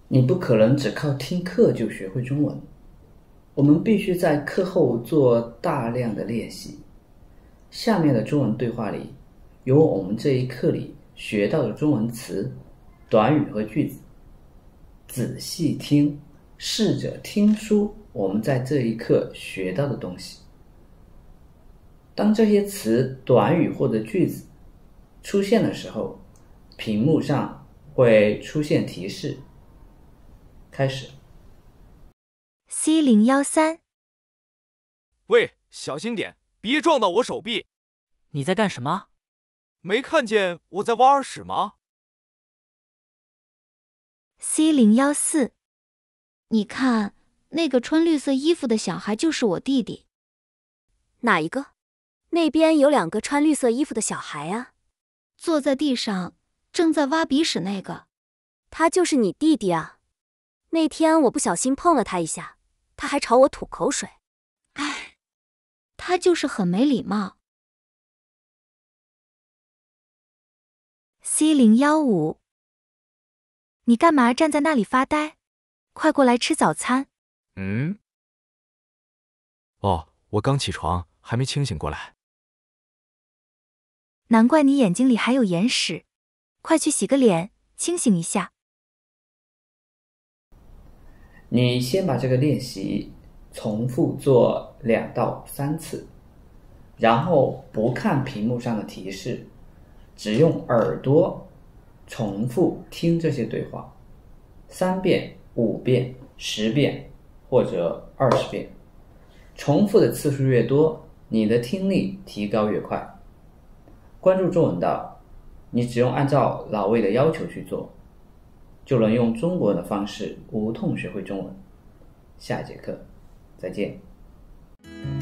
你不可能只靠听课就学会中文，我们必须在课后做大量的练习。下面的中文对话里，有我们这一课里学到的中文词、短语和句子。仔细听，试着听出我们在这一课学到的东西。当这些词、短语或者句子出现的时候，屏幕上会出现提示。开始。 C013， 喂，小心点，别撞到我手臂。 你在干什么？ 没看见我在挖耳屎吗？ C014， 你看，那个穿绿色衣服的小孩就是我弟弟。 哪一个？那边有2个穿绿色衣服的小孩啊。 坐在地上，正在挖鼻屎那个。 他就是你弟弟啊。那天我不小心碰了他一下，他还朝我吐口水。 唉，他就是很没礼貌。 C015，你干嘛站在那里发呆？快过来吃早餐。 哦，我刚起床，还没清醒过来。 难怪你眼睛里还有眼屎，快去洗个脸，清醒一下。 你先把这个练习重复做2到3次，然后不看屏幕上的提示，只用耳朵重复听这些对话，3遍、5遍、10遍或者20遍。重复的次数越多，你的听力提高越快。关注中文道，你只用按照老魏的要求去做，就能用中国人的方式无痛学会中文。下节课再见。